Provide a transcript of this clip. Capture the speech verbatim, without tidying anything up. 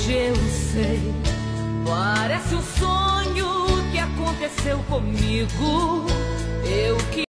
hoje eu sei. Parece um sonho que aconteceu comigo. Eu que